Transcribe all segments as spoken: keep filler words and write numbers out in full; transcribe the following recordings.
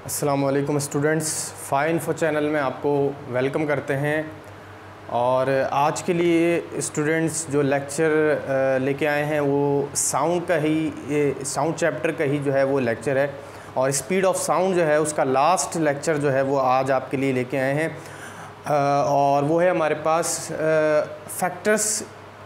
अस्सलामु अलैकुम students, fine फो channel में आपको वेलकम करते हैं। और आज के लिए स्टूडेंट्स जो लेक्चर लेके आए हैं वो साउंड का ही साउंड चैप्टर का ही जो है वो लेक्चर है। और स्पीड ऑफ साउंड जो है उसका लास्ट लेक्चर जो है वो आज आपके लिए लेके आए हैं। और वो है हमारे पास factors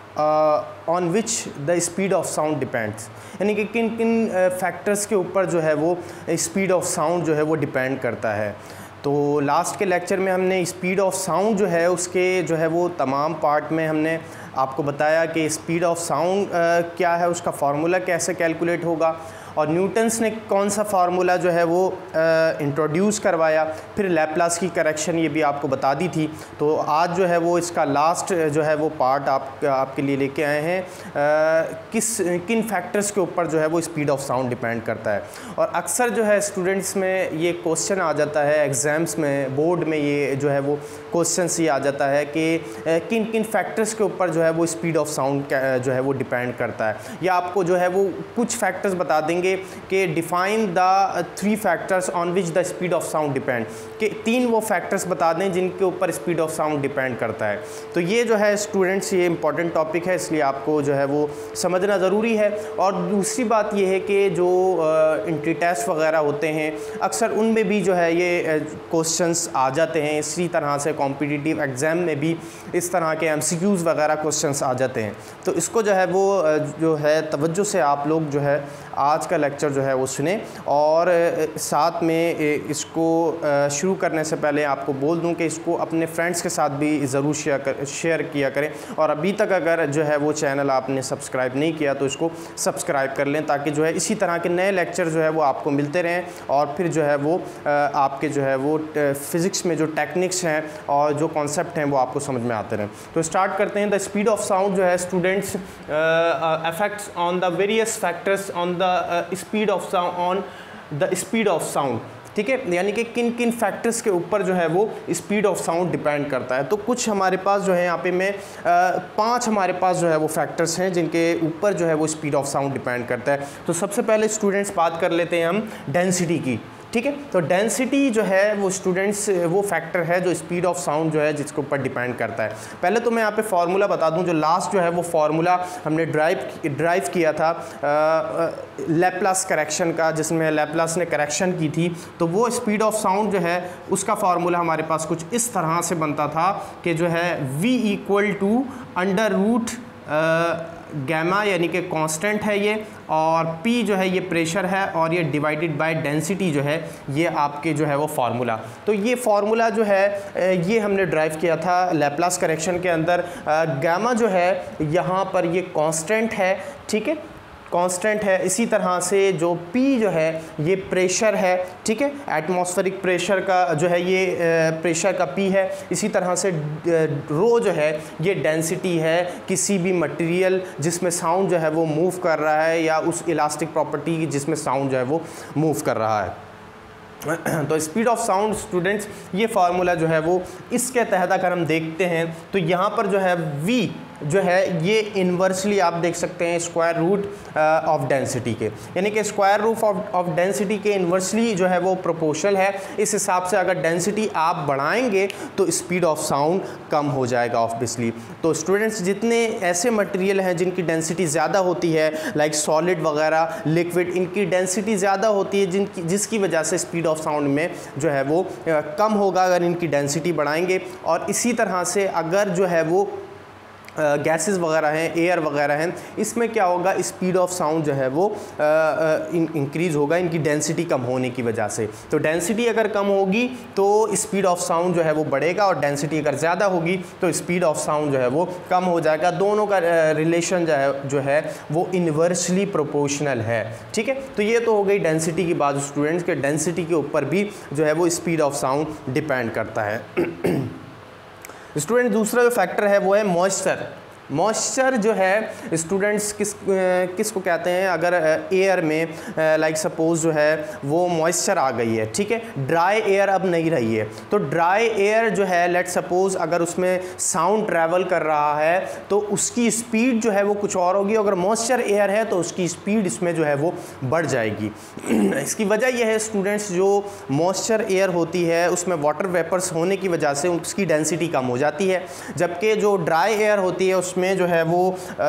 on which the speed of sound depends, यानी कि किन किन फैक्टर्स के ऊपर जो है वो स्पीड ऑफ साउंड जो है वो डिपेंड करता है। तो लास्ट के लेक्चर में हमने स्पीड ऑफ साउंड जो है उसके जो है वो तमाम पार्ट में हमने आपको बताया कि स्पीड ऑफ साउंड क्या है, उसका फार्मूला कैसे कैलकुलेट होगा, और न्यूटन्स ने कौन सा फार्मूला जो है वो इंट्रोड्यूस करवाया, फिर लैप्लास की करेक्शन ये भी आपको बता दी थी। तो आज जो है वो इसका लास्ट जो है वो पार्ट आप आपके लिए लेके आए हैं, आ, किस किन फैक्टर्स के ऊपर जो है वो स्पीड ऑफ साउंड डिपेंड करता है। और अक्सर जो है स्टूडेंट्स में ये क्वेश्चन आ जाता है, एग्ज़ाम्स में, बोर्ड में ये जो है वो क्वेश्चन ये आ जाता है कि किन किन फैक्टर्स के ऊपर जो है वो स्पीड ऑफ साउंड जो है वो डिपेंड करता है। या आपको जो है वो कुछ फैक्टर्स बता देंगे कि define the three factors on which the speed of sound depend, कि तीन वो फैक्टर्स बता दें जिनके ऊपर स्पीड ऑफ साउंड डिपेंड करता है। तो ये जो है स्टूडेंट्स ये इंपॉर्टेंट टॉपिक है, इसलिए आपको जो है वो समझना ज़रूरी है। और दूसरी बात ये है कि जो इंट्री टेस्ट वगैरह होते हैं अक्सर उनमें भी जो है ये क्वेश्चंस आ जाते हैं। इसी तरह से कॉम्पिटिटिव एग्ज़ाम में भी इस तरह के एमसीक्यूज़ वगैरह क्वेश्चंस आ जाते हैं। तो इसको जो है वो जो है तवज्जो से आप लोग जो है आज का लेक्चर जो है वो सुने। और साथ में इसको शुरू करने से पहले आपको बोल दूं कि इसको अपने फ्रेंड्स के साथ भी ज़रूर शेयर कर शेयर किया करें। और अभी तक अगर जो है वो चैनल आपने सब्सक्राइब नहीं किया तो इसको सब्सक्राइब कर लें, ताकि जो है इसी तरह के नए लेक्चर जो है वो आपको मिलते रहें। और फिर जो है वो आपके जो है वो फ़िज़िक्स में जो टेक्निक्स हैं और जो कॉन्सेप्ट हैं वो आपको समझ में आते रहें। तो स्टार्ट करते हैं। द स्पीड ऑफ साउंड जो है students affects on the various factors on the speed of sound on the speed of sound, ठीक है, यानी कि किन किन फैक्टर्स के ऊपर जो है वो स्पीड ऑफ साउंड डिपेंड करता है। तो कुछ हमारे पास जो है यहाँ पे मैं पांच हमारे पास जो है वो फैक्टर्स हैं जिनके ऊपर जो है वो स्पीड ऑफ साउंड डिपेंड करता है। तो सबसे पहले स्टूडेंट्स बात कर लेते हैं हम डेंसिटी की, ठीक है। तो डेंसिटी जो है वो स्टूडेंट्स वो फैक्टर है जो स्पीड ऑफ साउंड जो है जिसके ऊपर डिपेंड करता है। पहले तो मैं यहाँ पे फार्मूला बता दूं, जो लास्ट जो है वो फार्मूला हमने ड्राइव ड्राइव किया था लैप्लास करेक्शन का, जिसमें लैप्लास ने करेक्शन की थी। तो वो स्पीड ऑफ साउंड जो है उसका फार्मूला हमारे पास कुछ इस तरह से बनता था कि जो है v equal to under root gamma, यानी कि कांस्टेंट है ये, और P जो है ये प्रेशर है, और ये डिवाइडेड बाय डेंसिटी जो है ये आपके जो है वो फार्मूला। तो ये फार्मूला जो है ये हमने ड्राइव किया था लैप्लास करेक्शन के अंदर। गैमा जो है यहाँ पर ये कांस्टेंट है, ठीक है, कांस्टेंट है। इसी तरह से जो P जो है ये प्रेशर है, ठीक है, एटमॉस्फेरिक प्रेशर का जो है ये प्रेशर का P है। इसी तरह से रो जो है ये डेंसिटी है किसी भी मटेरियल जिसमें साउंड जो है वो मूव कर रहा है, या उस इलास्टिक प्रॉपर्टी जिसमें साउंड जो है वो मूव कर रहा है। तो स्पीड ऑफ साउंड स्टूडेंट्स ये फार्मूला जो है वो इसके तहत अगर हम देखते हैं तो यहाँ पर जो है V जो है ये इन्वर्सली आप देख सकते हैं स्क्वायर रूट ऑफ डेंसिटी के, यानी कि square root of of density के इन्वर्सली जो है वो प्रोपोर्शनल है। इस हिसाब से अगर डेंसिटी आप बढ़ाएंगे तो स्पीड ऑफ साउंड कम हो जाएगा ऑब्वियसली। तो स्टूडेंट्स जितने ऐसे मटेरियल हैं जिनकी डेंसिटी ज़्यादा होती है, लाइक सॉलिड वगैरह, लिक्विड, इनकी डेंसिटी ज़्यादा होती है जिनकी जिसकी वजह से स्पीड ऑफ साउंड में जो है वो कम होगा अगर इनकी डेंसिटी बढ़ाएंगे। और इसी तरह से अगर जो है वो गैसेस वगैरह हैं, एयर वगैरह हैं, इसमें क्या होगा, स्पीड ऑफ साउंड जो है वो इंक्रीज़ होगा इनकी डेंसिटी कम होने की वजह से। तो डेंसिटी अगर कम होगी तो स्पीड ऑफ साउंड जो है वो बढ़ेगा, और डेंसिटी अगर ज़्यादा होगी तो स्पीड ऑफ साउंड जो है वो कम हो जाएगा। दोनों का रिलेशन जो है जो है वो इन्वर्सली प्रोपोर्शनल है, ठीक है। तो ये तो हो गई डेंसिटी की बात स्टूडेंट्स के, डेंसिटी के ऊपर भी जो है वो स्पीड ऑफ साउंड डिपेंड करता है। स्टूडेंट दूसरा जो फैक्टर है वो है मॉइस्चर, मॉइस्चर जो है स्टूडेंट्स किस किस को कहते हैं, अगर एयर में लाइक सपोज जो है वो मॉइस्चर आ गई है, ठीक है, ड्राई एयर अब नहीं रही है, तो ड्राई एयर जो है लेट सपोज अगर उसमें साउंड ट्रैवल कर रहा है तो उसकी स्पीड जो है वो कुछ और होगी, अगर मॉइस्चर एयर है तो उसकी स्पीड इसमें जो है वो बढ़ जाएगी। इसकी वजह यह है स्टूडेंट्स, जो मॉइस्चर एयर होती है उसमें वाटर वेपर्स होने की वजह से उसकी डेंसिटी कम हो जाती है, जबकि जो ड्राई एयर होती है उसमें जो है वो आ,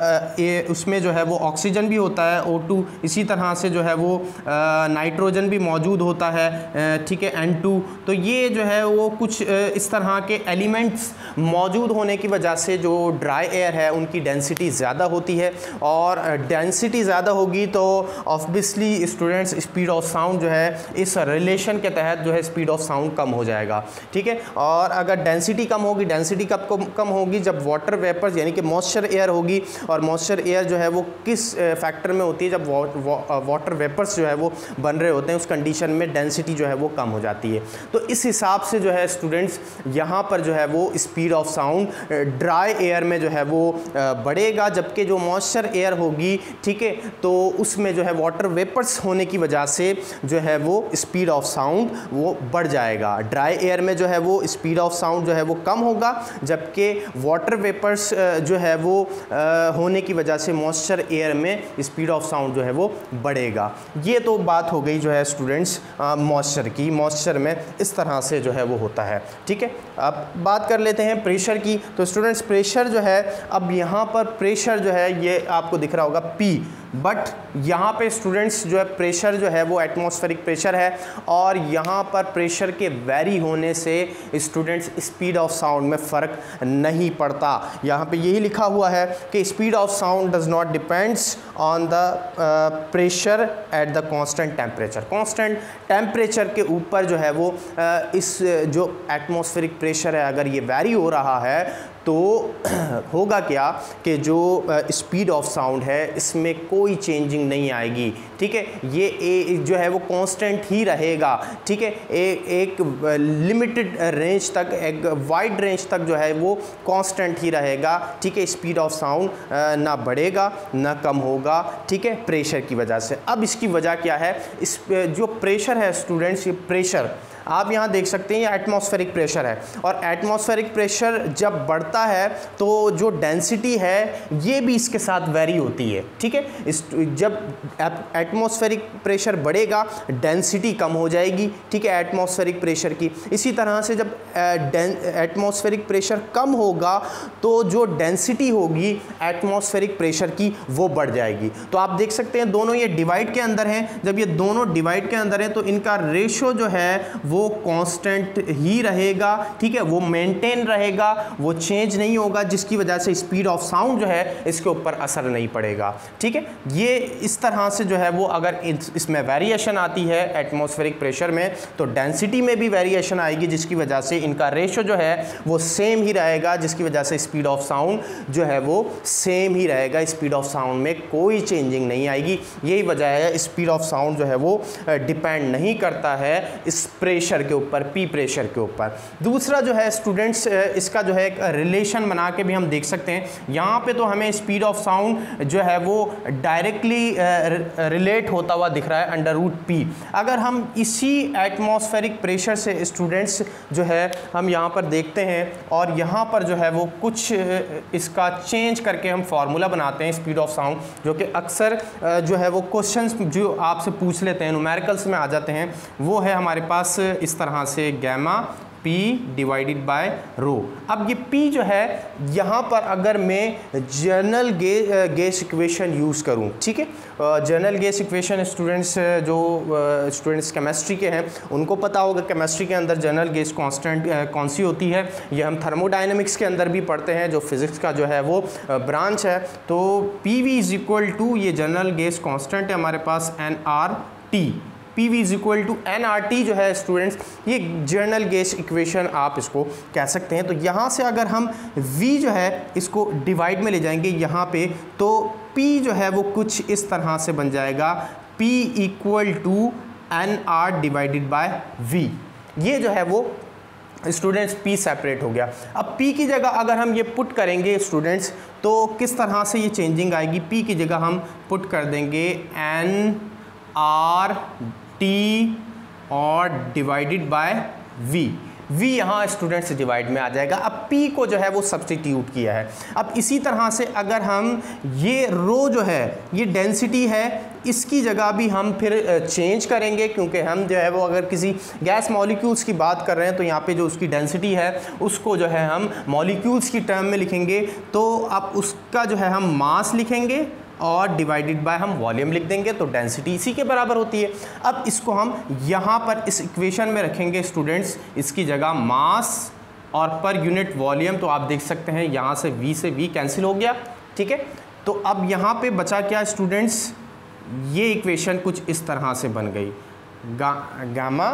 ए, उसमें जो है वो ऑक्सीजन भी होता है ओ टू, इसी तरह से जो है वो नाइट्रोजन भी मौजूद होता है, ठीक है, एन टू। तो ये जो है वो कुछ इस तरह के एलिमेंट्स मौजूद होने की वजह से जो ड्राई एयर है उनकी डेंसिटी ज़्यादा होती है, और डेंसिटी ज़्यादा होगी तो obviously students speed of sound जो है इस रिलेशन के तहत जो है स्पीड ऑफ साउंड कम हो जाएगा, ठीक है। और अगर डेंसिटी कम होगी, डेंसिटी कब कम होगी, जब वाटर वेपर्स यानी कि मॉइस्चर एयर होगी, और मॉइस्चर एयर जो है वो किस फैक्टर में होती है, जब वाटर वेपर्स जो है वो बन रहे होते हैं, उस कंडीशन में डेंसिटी जो है वो कम हो जाती है। तो इस हिसाब से जो है स्टूडेंट्स यहाँ पर जो है वो speed of sound dry air में जो है वो बढ़ेगा, जबकि जो मॉइस्चर एयर होगी, ठीक है, तो उसमें जो है वाटर वेपर्स होने की वजह से जो है वो स्पीड ऑफ साउंड वो बढ़ जाएगा। ड्राई एयर में जो है वो स्पीड ऑफ साउंड जो है वो कम होगा, जबकि वाटर वेपर्स जो है वो आ, होने की वजह से मॉइस्चर एयर में स्पीड ऑफ साउंड जो है वो बढ़ेगा। ये तो बात हो गई जो है स्टूडेंट्स मॉइस्चर की, मॉइस्चर में इस तरह से जो है वो होता है, ठीक है। अब बात कर लेते हैं प्रेशर की। तो स्टूडेंट्स प्रेशर जो है, अब यहाँ पर प्रेशर जो है ये आपको दिख रहा होगा P, बट यहाँ पे स्टूडेंट्स जो है प्रेशर जो है वो एटमॉस्फेरिक प्रेशर है, और यहाँ पर प्रेशर के वेरी होने से स्टूडेंट्स स्पीड ऑफ साउंड में फ़र्क नहीं पड़ता। यहाँ पे यही लिखा हुआ है कि speed of sound does not depends on the pressure at the constant temperature. Constant temperature के ऊपर जो है वो uh, इस जो एटमॉस्फेरिक प्रेशर है अगर ये वेरी हो रहा है तो होगा क्या कि जो स्पीड ऑफ साउंड है इसमें कोई चेंजिंग नहीं आएगी, ठीक है, ये ए, जो है वो कांस्टेंट ही रहेगा, ठीक है। ए, एक लिमिटेड रेंज तक, एक वाइड रेंज तक जो है वो कांस्टेंट ही रहेगा, ठीक है। स्पीड ऑफ साउंड ना बढ़ेगा ना कम होगा, ठीक है, प्रेशर की वजह से। अब इसकी वजह क्या है, इस जो प्रेशर है स्टूडेंट्स, ये प्रेशर आप यहाँ देख सकते हैं ये एटमॉस्फेरिक प्रेशर है, और एटमॉस्फेरिक प्रेशर जब बढ़ता है तो जो डेंसिटी है ये भी इसके साथ वेरी होती है, ठीक है। इस जब एटमॉस्फेरिक प्रेशर बढ़ेगा डेंसिटी कम हो जाएगी, ठीक है, एटमॉस्फेरिक प्रेशर की। इसी तरह से जब एटमॉस्फेरिक प्रेशर कम होगा तो जो डेंसिटी होगी एटमॉस्फेरिक प्रेशर की वो बढ़ जाएगी। तो आप देख सकते हैं दोनों ये डिवाइड के अंदर हैं, जब ये दोनों डिवाइड के अंदर हैं तो इनका रेशो जो है वो कांस्टेंट ही रहेगा, ठीक है, वो मेंटेन रहेगा, वो चेंज नहीं होगा, जिसकी वजह से स्पीड ऑफ साउंड जो है इसके ऊपर असर नहीं पड़ेगा, ठीक है। ये इस तरह से जो है वो अगर इसमें वेरिएशन आती है एटमॉस्फेरिक प्रेशर में तो डेंसिटी में भी वेरिएशन आएगी, जिसकी वजह से इनका रेशो जो है वो सेम ही रहेगा, जिसकी वजह से स्पीड ऑफ साउंड जो है वो सेम ही रहेगा, स्पीड ऑफ साउंड में कोई चेंजिंग नहीं आएगी। यही वजह है स्पीड ऑफ साउंड जो है वो डिपेंड नहीं करता है इस प्रेशर के ऊपर, पी प्रेशर के ऊपर। दूसरा जो है स्टूडेंट्स इसका जो है एक रिलेशन बना के भी हम देख सकते हैं। यहाँ पे तो हमें स्पीड ऑफ साउंड जो है वो डायरेक्टली रिलेट होता हुआ दिख रहा है अंडर रूट पी। अगर हम इसी एटमॉस्फेरिक प्रेशर से स्टूडेंट्स जो है हम यहाँ पर देखते हैं और यहाँ पर जो है वो कुछ इसका चेंज करके हम फार्मूला बनाते हैं स्पीड ऑफ साउंड, जो कि अक्सर जो है वो क्वेश्चंस जो आपसे पूछ लेते हैं न्यूमेरिकल्स में आ जाते हैं, वो है हमारे पास इस तरह से gamma P divided by rho. अब ये P जो है यहाँ पर अगर मैं जनरल गे, गैस इक्वेशन यूज़ करूँ, ठीक है, जनरल गैस इक्वेशन स्टूडेंट्स जो स्टूडेंट्स केमिस्ट्री के हैं उनको पता होगा केमिस्ट्री के अंदर जनरल गैस कांस्टेंट कौन सी होती है। ये हम थर्मोडायनेमिक्स के अंदर भी पढ़ते हैं, जो फिज़िक्स का जो है वो ब्रांच है। तो P V is equal to ये जनरल गैस कांस्टेंट है हमारे पास N R T, P V is equal to N R T जो है स्टूडेंट्स ये जनरल गैस इक्वेशन आप इसको कह सकते हैं। तो यहाँ से अगर हम V जो है इसको डिवाइड में ले जाएंगे यहाँ पे, तो P जो है वो कुछ इस तरह से बन जाएगा P equal to N R divided by V। ये जो है वो स्टूडेंट्स P सेपरेट हो गया। अब P की जगह अगर हम ये पुट करेंगे स्टूडेंट्स तो किस तरह से ये चेंजिंग आएगी। P की जगह हम पुट कर देंगे N R T और डिवाइडेड बाय V। V यहाँ स्टूडेंट्स डिवाइड में आ जाएगा। अब P को जो है वो सब्स्टिट्यूट किया है। अब इसी तरह से अगर हम ये रो जो है ये डेंसिटी है इसकी जगह भी हम फिर चेंज करेंगे, क्योंकि हम जो है वो अगर किसी गैस मॉलिक्यूल्स की बात कर रहे हैं तो यहाँ पे जो उसकी डेंसिटी है उसको जो है हम मॉलिक्यूल्स की टर्म में लिखेंगे। तो अब उसका जो है हम मास लिखेंगे और डिवाइडेड बाय हम वॉल्यूम लिख देंगे, तो डेंसिटी इसी के बराबर होती है। अब इसको हम यहाँ पर इस इक्वेशन में रखेंगे स्टूडेंट्स, इसकी जगह मास और पर यूनिट वॉल्यूम। तो आप देख सकते हैं यहाँ से V से V कैंसिल हो गया, ठीक है। तो अब यहाँ पे बचा क्या स्टूडेंट्स, ये इक्वेशन कुछ इस तरह से बन गई, गा, गामा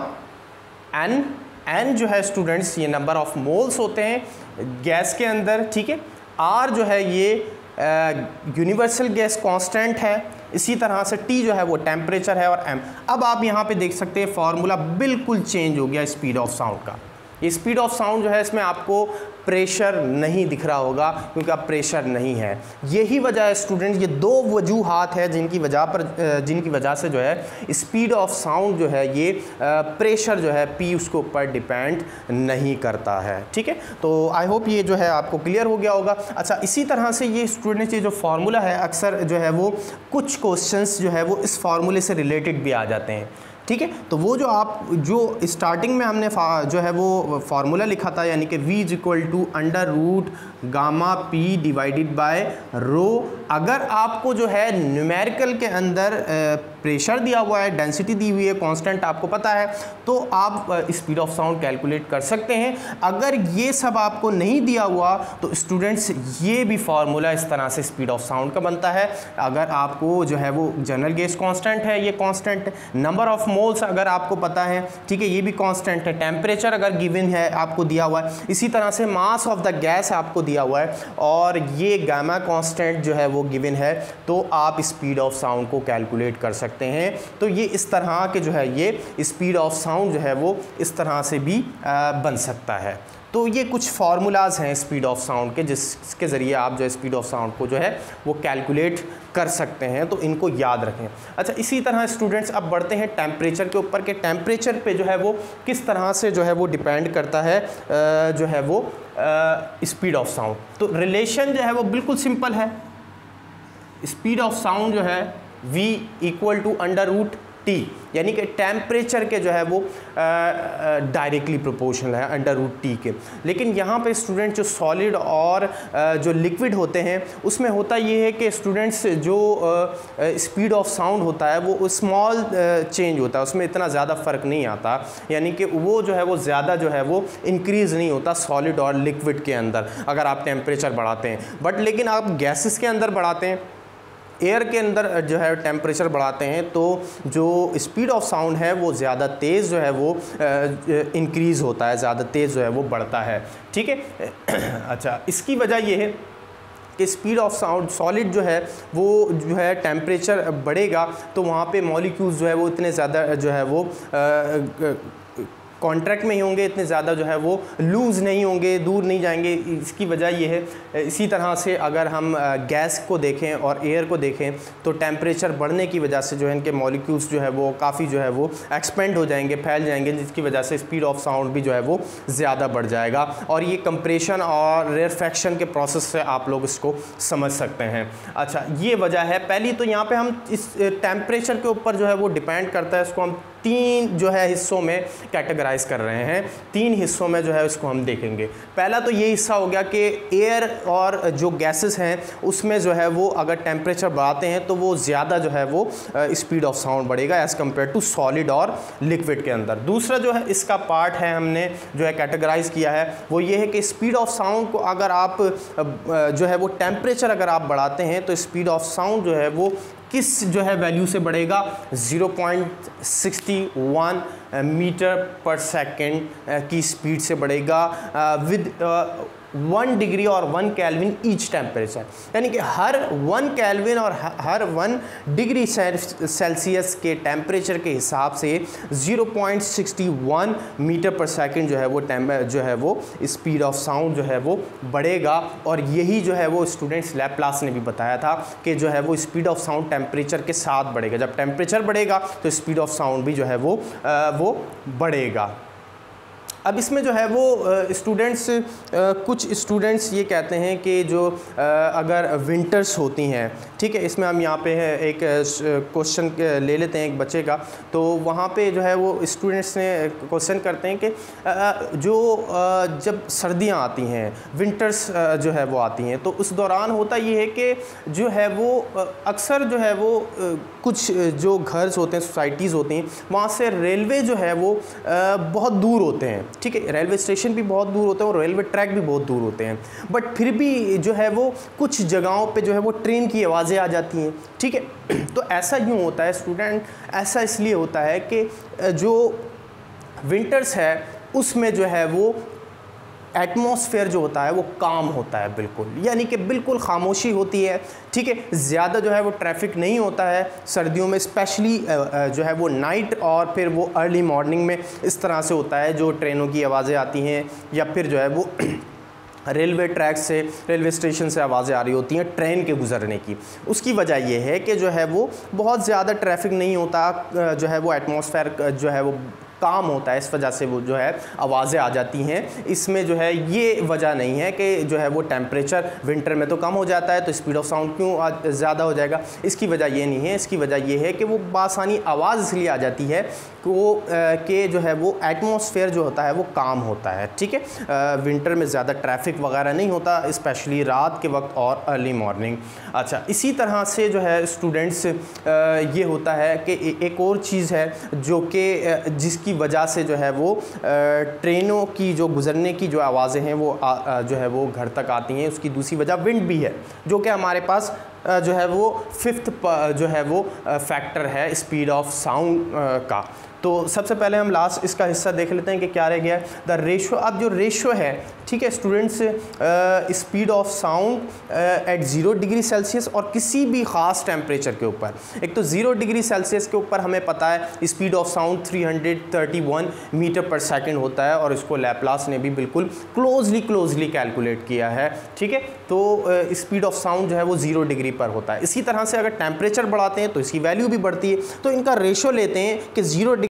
एन एन जो है स्टूडेंट्स ये नंबर ऑफ मोल्स होते हैं गैस के अंदर, ठीक है। आर जो है ये यूनिवर्सल गैस कांस्टेंट है, इसी तरह से T जो है वो टेम्परेचर है और M। अब आप यहाँ पे देख सकते हैं फार्मूला बिल्कुल चेंज हो गया स्पीड ऑफ साउंड का। ये स्पीड ऑफ साउंड जो है इसमें आपको प्रेशर नहीं दिख रहा होगा क्योंकि अब प्रेशर नहीं है। यही वजह है स्टूडेंट, ये दो वजूहात है जिनकी वजह पर जिनकी वजह से जो है स्पीड ऑफ साउंड जो है ये प्रेशर जो है P उसके ऊपर डिपेंड नहीं करता है, ठीक है। तो आई होप ये जो है आपको क्लियर हो गया होगा। अच्छा, इसी तरह से ये स्टूडेंट ये जो फार्मूला है अक्सर जो है वो कुछ क्वेश्चंस जो है वो इस फार्मूले से रिलेटेड भी आ जाते हैं, ठीक है। तो वो जो आप जो स्टार्टिंग में हमने जो है वो फार्मूला लिखा था, यानी कि V is equal to under root gamma P divided by rho. अगर आपको जो है न्यूमेरिकल के अंदर प्रेशर दिया हुआ है, डेंसिटी दी हुई है, कांस्टेंट आपको पता है, तो आप स्पीड ऑफ साउंड कैलकुलेट कर सकते हैं। अगर ये सब आपको नहीं दिया हुआ तो स्टूडेंट्स ये भी फार्मूला इस तरह से स्पीड ऑफ साउंड का बनता है। अगर आपको जो है वो जनरल गैस कांस्टेंट है, ये कांस्टेंट है, नंबर ऑफ मोल्स अगर आपको पता है, ठीक है, ये भी कांस्टेंट है, टेम्परेचर अगर गिवन है आपको दिया हुआ है, इसी तरह से मास ऑफ द गैस आपको दिया हुआ है और ये गामा कांस्टेंट जो है वो गिवन है, तो आप स्पीड ऑफ साउंड को कैलकुलेट कर सकते हैं। तो ये इस तरह के जो है ये स्पीड ऑफ साउंड जो है वो इस तरह से भी आ, बन सकता है। तो ये कुछ फार्मूलाज हैं स्पीड ऑफ साउंड के जिसके ज़रिए आप जो है स्पीड ऑफ साउंड को जो है वो कैलकुलेट कर सकते हैं, तो इनको याद रखें। अच्छा, इसी तरह स्टूडेंट्स अब बढ़ते हैं टेम्परेचर के ऊपर कि टेम्परेचर पे जो है वो किस तरह से जो है वो डिपेंड करता है जो है वो स्पीड ऑफ साउंड। तो रिलेशन जो है वो बिल्कुल सिंपल है, स्पीड ऑफ साउंड जो है V equal to under root T, यानी कि टेम्परेचर के जो है वो डायरेक्टली प्रोपोर्शनल है अंडर रूट T के। लेकिन यहाँ पे स्टूडेंट जो सॉलिड और आ, जो लिक्विड होते हैं उसमें होता ये है कि स्टूडेंट्स जो स्पीड ऑफ साउंड होता है वो स्मॉल चेंज होता है, उसमें इतना ज़्यादा फ़र्क नहीं आता, यानी कि वो जो है वो ज़्यादा जो है वो इंक्रीज़ नहीं होता सॉलिड और लिक्विड के अंदर अगर आप टेम्परेचर बढ़ाते हैं। बट लेकिन आप गैसेस के अंदर बढ़ाते हैं, एयर के अंदर जो है टेम्परेचर बढ़ाते हैं, तो जो स्पीड ऑफ साउंड है वो ज़्यादा तेज़ जो है वो इंक्रीज़ होता है, ज़्यादा तेज़ जो है वो बढ़ता है, ठीक है। अच्छा, इसकी वजह ये है कि स्पीड ऑफ साउंड सॉलिड जो है वो जो है टेम्परेचर बढ़ेगा तो वहाँ पे मॉलिक्यूल्स जो है वो इतने ज़्यादा जो है वो आ, कॉन्ट्रैक्ट में ही होंगे, इतने ज़्यादा जो है वो लूज़ नहीं होंगे, दूर नहीं जाएंगे। इसकी वजह ये है। इसी तरह से अगर हम गैस को देखें और एयर को देखें तो टेम्परेचर बढ़ने की वजह से जो है इनके मॉलिक्यूल्स जो है वो काफ़ी जो है वो एक्सपेंड हो जाएंगे, फैल जाएंगे, जिसकी वजह से स्पीड ऑफ साउंड भी जो है वो ज़्यादा बढ़ जाएगा। और ये कंप्रेशन और रेयरफैक्शन के प्रोसेस से आप लोग इसको समझ सकते हैं। अच्छा, ये वजह है पहली। तो यहाँ पर हम इस टेम्परेचर के ऊपर जो है वो डिपेंड करता है, इसको हम तीन जो है हिस्सों में कैटेगराइज कर रहे हैं। तीन हिस्सों में जो है इसको हम देखेंगे। पहला तो ये हिस्सा हो गया कि एयर और जो गैसेस हैं उसमें जो है वो अगर टेम्परेचर बढ़ाते हैं तो वो ज़्यादा जो है वो स्पीड ऑफ साउंड बढ़ेगा एज़ कम्पेयर टू सॉलिड और लिक्विड के अंदर। दूसरा जो है इसका पार्ट है हमने जो है कैटेगराइज किया है वो ये है कि स्पीड ऑफ साउंड को अगर आप जो है वो टेम्परेचर अगर आप बढ़ाते हैं तो स्पीड ऑफ साउंड जो है वो किस जो है वैल्यू से बढ़ेगा, zero point six one metre पर सेकंड की स्पीड से बढ़ेगा विद वन डिग्री और वन केल्विन ईच टेम्परेचर, यानी कि हर वन केल्विन और हर वन डिग्री सेल्सियस के टेम्परेचर के हिसाब से zero point six one metre पर सेकंड जो है वो जो है वो स्पीड ऑफ साउंड जो है वो बढ़ेगा। और यही जो है वो स्टूडेंट्स लैप्लास ने भी बताया था कि जो है वो स्पीड ऑफ साउंड टेम्परेचर के साथ बढ़ेगा। जब टेम्परेचर बढ़ेगा तो स्पीड ऑफ साउंड भी जो है वो आ, वो बढ़ेगा। अब इसमें जो है वो स्टूडेंट्स कुछ स्टूडेंट्स ये कहते हैं कि जो आ, अगर विंटर्स होती हैं, ठीक है, इसमें हम यहाँ पे है एक क्वेश्चन ले लेते हैं एक बच्चे का, तो वहाँ पे जो है वो स्टूडेंट्स ने क्वेश्चन करते हैं कि आ, जो आ, जब सर्दियाँ आती हैं, विंटर्स जो है वो आती हैं, तो उस दौरान होता ये है कि जो है वो अक्सर जो है वो कुछ जो घर्स होते हैं, सोसाइटीज़ होती हैं, वहाँ से रेलवे जो है वो बहुत दूर होते हैं, ठीक है, रेलवे स्टेशन भी बहुत दूर होते हैं और रेलवे ट्रैक भी बहुत दूर होते हैं, बट फिर भी जो है वो कुछ जगहों पे जो है वो ट्रेन की आवाज़ें आ जाती हैं, ठीक है। तो ऐसा यूँ होता है स्टूडेंट, ऐसा इसलिए होता है कि जो विंटर्स है उसमें जो है वो एटमॉस्फेयर जो होता है वो काम होता है बिल्कुल, यानी कि बिल्कुल खामोशी होती है, ठीक है, ज़्यादा जो है वो ट्रैफिक नहीं होता है सर्दियों में, स्पेशली जो है वो नाइट और फिर वो अर्ली मॉर्निंग में इस तरह से होता है, जो ट्रेनों की आवाज़ें आती हैं या फिर जो है वो रेलवे ट्रैक से, रेलवे स्टेशन से आवाज़ें आ रही होती हैं ट्रेन के गुजरने की। उसकी वजह यह है कि जो है वो बहुत ज़्यादा ट्रैफिक नहीं होता, जो है वो एटमॉस्फेयर जो है वो काम होता है, इस वजह से वो जो है आवाज़ें आ जाती हैं। इसमें जो है ये वजह नहीं है कि जो है वो टेम्परेचर विंटर में तो कम हो जाता है तो स्पीड ऑफ साउंड क्यों ज़्यादा हो जाएगा, इसकी वजह ये नहीं है। इसकी वजह ये है कि वो बासानी आवाज़ इसलिए आ जाती है कि वो कि जो है वो एटमॉस्फेयर जो होता है वो काम होता है, ठीक है। विंटर में ज़्यादा ट्रैफिक वगैरह नहीं होता, स्पेशली रात के वक्त और अर्ली मॉर्निंग। अच्छा, इसी तरह से जो है स्टूडेंट्स ये होता है कि एक और चीज़ है जो कि जिसकी की वजह से जो है वो ट्रेनों की जो गुज़रने की जो आवाज़ें हैं वो आ, जो है वो घर तक आती हैं। उसकी दूसरी वजह विंड भी है, जो कि हमारे पास जो है वो फिफ्थ जो है वो फैक्टर है स्पीड ऑफ साउंड का। तो सबसे पहले हम लास्ट इसका हिस्सा देख लेते हैं कि क्या रह गया है, द रेशो। अब जो रेशो है, ठीक है students, speed of sound at zero degree celsius और किसी भी ख़ास टेम्परेचर के ऊपर। एक तो ज़ीरो डिग्री सेल्सियस के ऊपर हमें पता है speed of sound three hundred thirty one metre पर सेकंड होता है और इसको लैप्लास ने भी बिल्कुल क्लोजली क्लोजली कैलकुलेट किया है, ठीक है। तो स्पीड ऑफ साउंड जो है वो ज़ीरो डिग्री पर होता है। इसी तरह से अगर टेम्परेचर बढ़ाते हैं तो इसकी वैल्यू भी बढ़ती है। तो इनका रेशो लेते हैं कि ज़ीरो